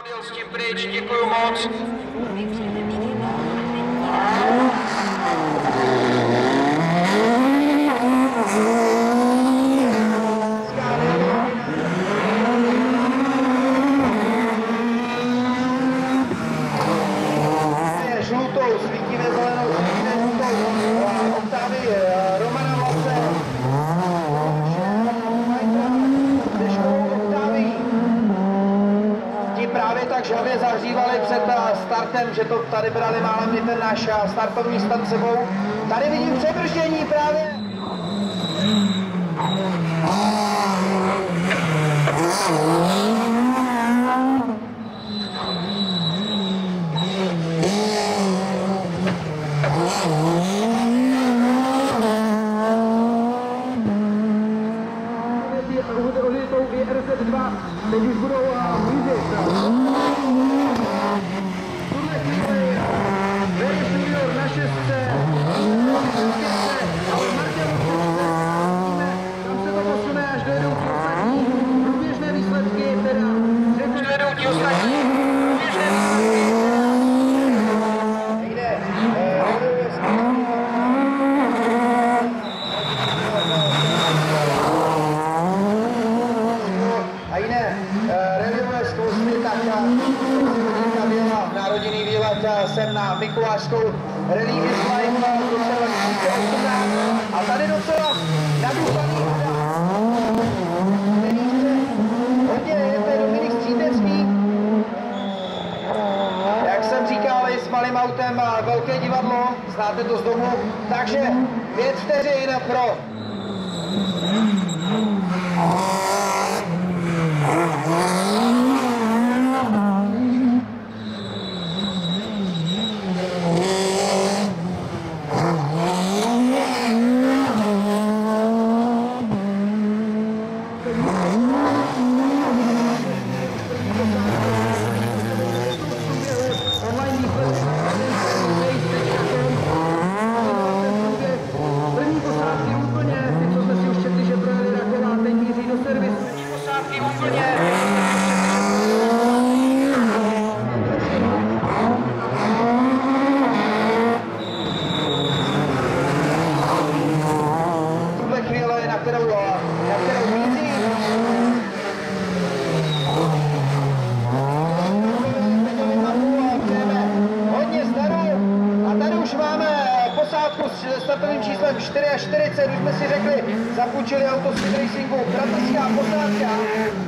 Odjel s tím pryč, děkuju moc. Žlutou, svítivé zelenou, svítivé žlutou, Oktávy Romana Vlase, Oktávy. Ti právě tak žhavě zahřívali před startem, že to tady brali málem i ten náš startovní stan sebou. Tady vidím přebrždění právě. RZ2, teď už budou blížit. Tuhle chvíli Very Senior na šestce, ale Marťanu tam se to posune, až dojedou ti ostatní. Průběžné výsledky teda, řeknu, dojedou ti ostatní. Průběžné výsledky nejde. A jiné reliové zkousty, tak byla na rodinný výlet sem na Mikulášskou Rally is Life v roce 2018 a tady docela nadupaný hodně je Dominik Střítecký. Jak jsem říkal, i s malým autem velké divadlo, znáte to z domu, takže 5 vteřin pro první posádky úplně, ty, co jsme si už četli, že projeli Rakela, teď míří do servisu. První posádky úplně. V tuhle chvíli, na kterou míří. Hodně zdaru a tady už máme posádku s startovým číslem 44, už jsme si řekli, zapůjčili auto Speed Racingu, bratrská posádka.